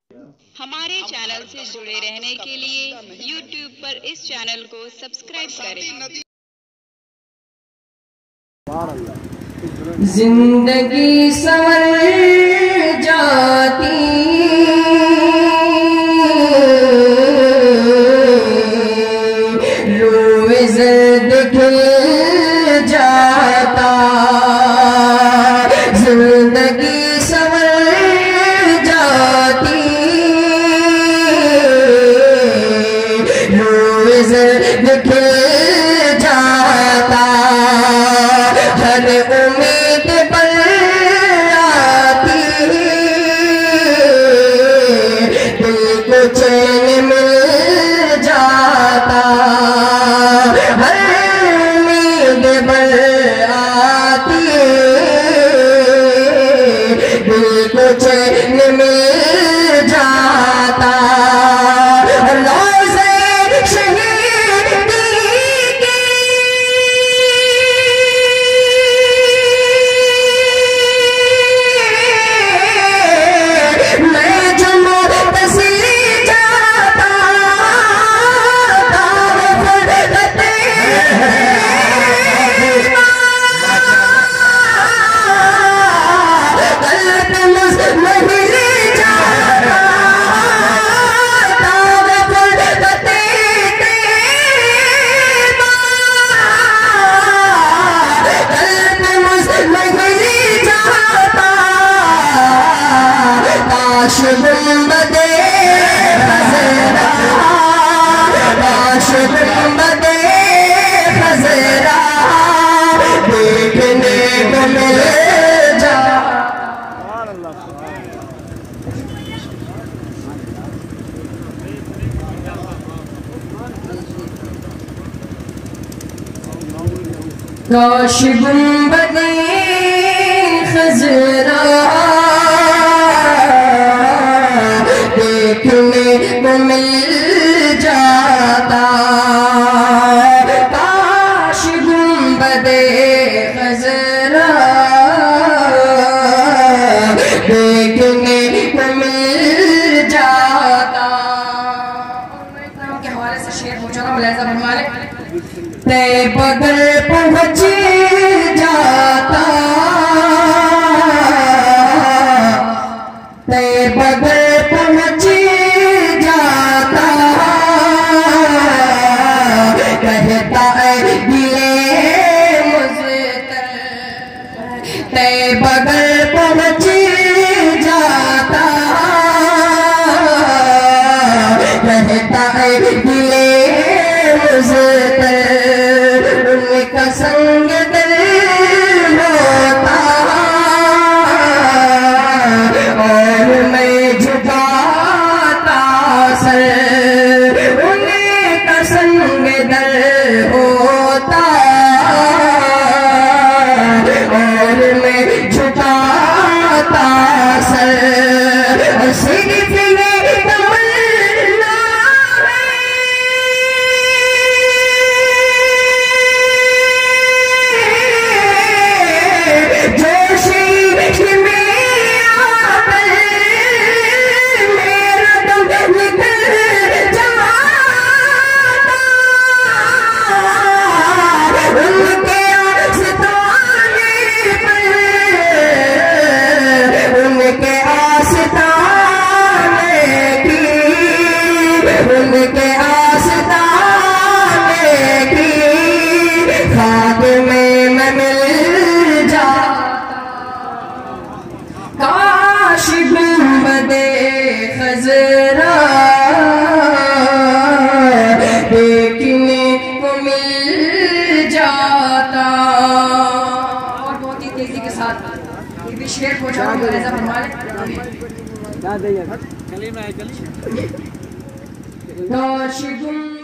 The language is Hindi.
हमारे चैनल से जुड़े रहने के लिए YouTube पर इस चैनल को सब्सक्राइब करें। जिंदगी संवर जाती रोए ज़र्द खिल जाता, जिंदगी संवर जाती रोए ज़र्द खिल जाता, हर उम्मीद पर आती दिल को चैन मिल जाता, हर उम्मीद पर आती दिल को चैन मिल जाता। गुंबदे खज़रा, गुंबदे खज़रा देखने को मिल जा। काश गुंबदे खज़रा देखने को मिल जाता, काश गुंबदे खज़रा देखने को मिल जाता। के हवाले से शेर पूछा मुलाज़ा फरमाए, तैयबा घर पहुँच जाता, तैयबा घर पहुँच जाता, कहता है दिले मुज़्तर, तैयबा घर पहुँच जाता, कहता है दिले मुज़्तर, उनका संग दिल होता और मैं झुकाता सर, उनका संग दिल होता और मैं झुकाता सर। सिर्फ ये तमन्ना उनके आस्ताने की खाक में मैं मिल जाता, काश गुंबदे खज़रा देखने को मिल जाता। और बहुत ही तेजी के साथ ये भी शेर पूछा मुलाज़ा फरमाए, काश